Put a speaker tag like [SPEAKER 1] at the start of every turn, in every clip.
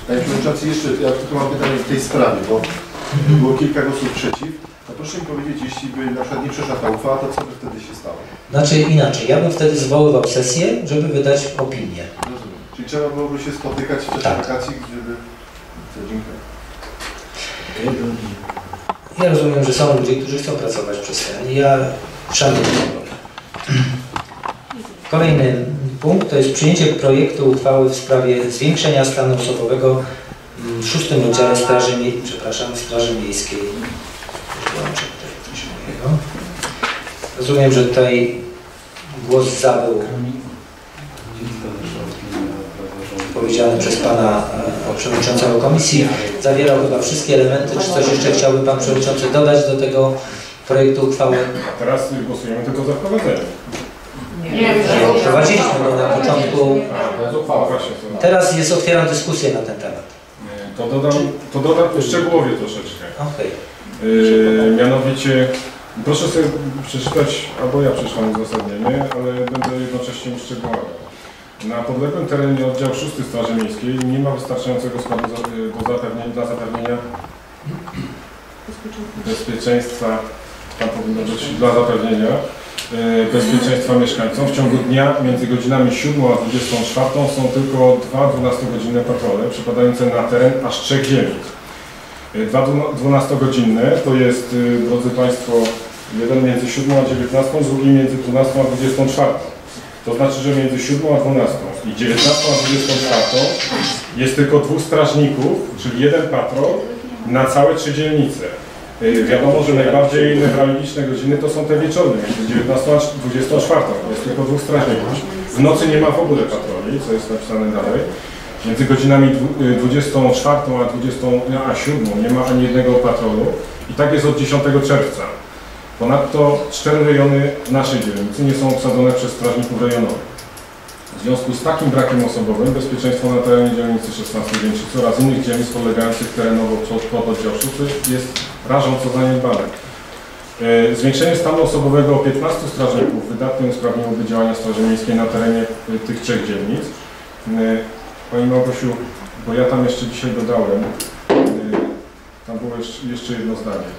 [SPEAKER 1] Panie Przewodniczący, jeszcze ja tylko mam pytanie w tej sprawie, bo było kilka głosów przeciw. No proszę mi powiedzieć, jeśli by na przykład nie przeszła ta uchwała, to co by wtedy się stało?
[SPEAKER 2] Znaczy inaczej, ja bym wtedy zwoływał sesję, żeby wydać opinię.
[SPEAKER 1] Rozumiem. Czyli trzeba byłoby się spotykać w czasie wakacji, żeby... Dziękuję.
[SPEAKER 2] Ja rozumiem, że są ludzie, którzy chcą pracować przez ten i ja szanuję to. Kolejny punkt to jest przyjęcie projektu uchwały w sprawie zwiększenia stanu osobowego w 6. oddziale Straży Miejskiej. Włączę tutaj coś mojego. Rozumiem, że tutaj głos za był powiedziany przez Pana Przewodniczącego Komisji. Zawierał chyba wszystkie elementy. Czy coś jeszcze chciałby Pan Przewodniczący dodać do tego projektu uchwały?
[SPEAKER 3] A teraz głosujemy tylko za wprowadzeniem.
[SPEAKER 4] Nie,
[SPEAKER 2] Prowadziliśmy go na początku. Teraz otwieram dyskusję na ten temat.
[SPEAKER 3] To dodam szczegółowie troszeczkę.
[SPEAKER 2] Okay.
[SPEAKER 3] Mianowicie, proszę sobie przeczytać, albo ja przeczytam uzasadnienie, ale będę jednocześnie uszczegółowiał. Na podległym terenie oddział 6 Straży Miejskiej nie ma wystarczającego składu dla zapewnienia bezpieczeństwa, tam powinno być dla zapewnienia bezpieczeństwa mieszkańcom. W ciągu dnia między godzinami 7 a 24 są tylko 2 12-godzinne patrole przypadające na teren aż 3 dzielnic. 2 12-godzinne to jest, drodzy Państwo, jeden między 7 a 19, drugi między 12 a 24. To znaczy, że między 7 a 12 i 19 a 24 jest tylko 2 strażników, czyli 1 patrol na całe 3 dzielnice. Wiadomo, że najbardziej newralgiczne godziny to są te wieczorne, między 19 a 24. Jest tylko 2 strażników. W nocy nie ma w ogóle patroli, co jest napisane dalej. Między godzinami 24 a 7 nie ma ani jednego patrolu. I tak jest od 10 czerwca. Ponadto 4 rejony naszej dzielnicy nie są obsadzone przez strażników rejonowych. W związku z takim brakiem osobowym bezpieczeństwo na terenie dzielnicy 16 Więczycy oraz innych dzielnic podlegających terenowo pod oddział 6 jest rażąco zaniedbane. Zwiększenie stanu osobowego o 15 strażników wydatnie usprawniłoby działania Straży Miejskiej na terenie tych 3 dzielnic. Pani Małgosiu, bo ja tam jeszcze dzisiaj dodałem, tam było jeszcze jedno zdanie,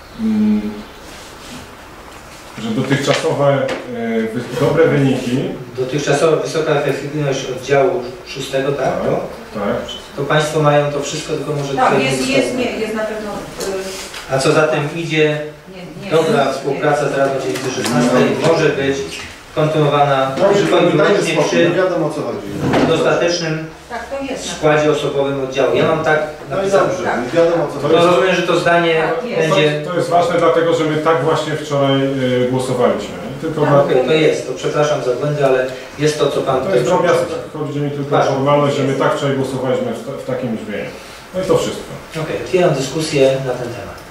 [SPEAKER 3] że dotychczasowe dobre wyniki...
[SPEAKER 2] Dotychczasowa wysoka efektywność oddziału 6, tak?
[SPEAKER 3] Tak.
[SPEAKER 2] To Państwo mają to wszystko, tylko może...
[SPEAKER 4] Tak, jest na pewno...
[SPEAKER 2] A co za tym idzie, dobra współpraca z Radą Dzielnicy 16 może być kontynuowana przy dostatecznym składzie osobowym oddziału. Ja mam tak napisane. Rozumiem, że to zdanie będzie...
[SPEAKER 3] To jest ważne, dlatego że my tak właśnie wczoraj głosowaliśmy. Tylko
[SPEAKER 2] to jest, to przepraszam za błędy, ale jest to, co Pan...
[SPEAKER 3] To jest drobiazg, chodzi mi tylko o formalność, że my tak wczoraj głosowaliśmy w takim brzmieniu. No i to wszystko.
[SPEAKER 2] Otwieram dyskusję na ten temat.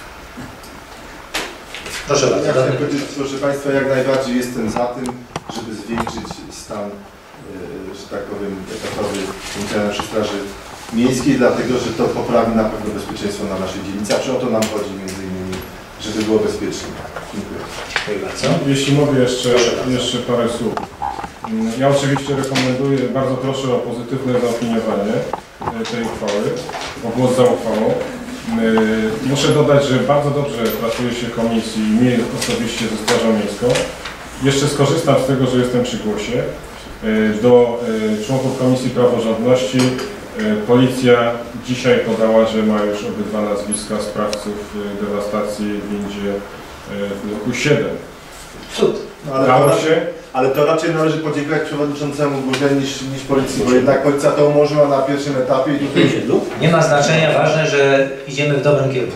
[SPEAKER 2] Proszę bardzo.
[SPEAKER 1] Ja chcę powiedzieć, proszę Państwa, jak najbardziej jestem za tym, żeby zwiększyć stan, że tak powiem, etatowy funkcjonariuszy Straży Miejskiej, dlatego że to poprawi na pewno bezpieczeństwo na naszej dzielnicy, a o to nam chodzi między innymi, żeby było bezpiecznie. Dziękuję.
[SPEAKER 2] Dziękuję bardzo.
[SPEAKER 3] Jeśli mogę jeszcze parę słów. Ja oczywiście rekomenduję, bardzo proszę o pozytywne zaopiniowanie tej uchwały, o głos za uchwałą. Muszę dodać, że bardzo dobrze pracuje się komisji i mnie osobiście ze Strażą Miejską. Jeszcze skorzystam z tego, że jestem przy głosie. Do członków Komisji Praworządności policja dzisiaj podała, że ma już obydwa nazwiska sprawców dewastacji w windzie w bloku 7.
[SPEAKER 2] Cud.
[SPEAKER 1] Ale to raczej należy podziękować przewodniczącemu Burgę niż policji, bo jednak policja to umożliwiła na pierwszym etapie i tutaj...
[SPEAKER 2] Nie ma znaczenia, ważne, że idziemy w dobrym kierunku.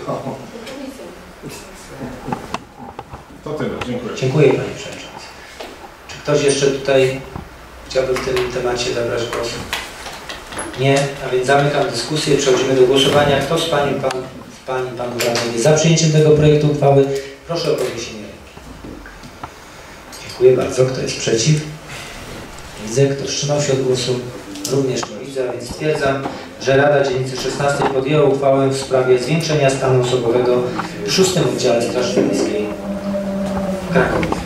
[SPEAKER 3] To tyle, dziękuję.
[SPEAKER 2] Dziękuję Panie Przewodniczący. Czy ktoś jeszcze tutaj chciałby w tym temacie zabrać głos? Nie, a więc zamykam dyskusję, przechodzimy do głosowania. Kto z Pań i Panów radnych jest za przyjęciem tego projektu uchwały? Proszę o podniesienie ręki. Dziękuję bardzo. Kto jest przeciw? Widzę. Kto wstrzymał się od głosu? Również nie widzę, a więc stwierdzam, że Rada Dzielnicy 16 podjęła uchwałę w sprawie zwiększenia stanu osobowego w 6. oddziale Straży Miejskiej w Krakowie.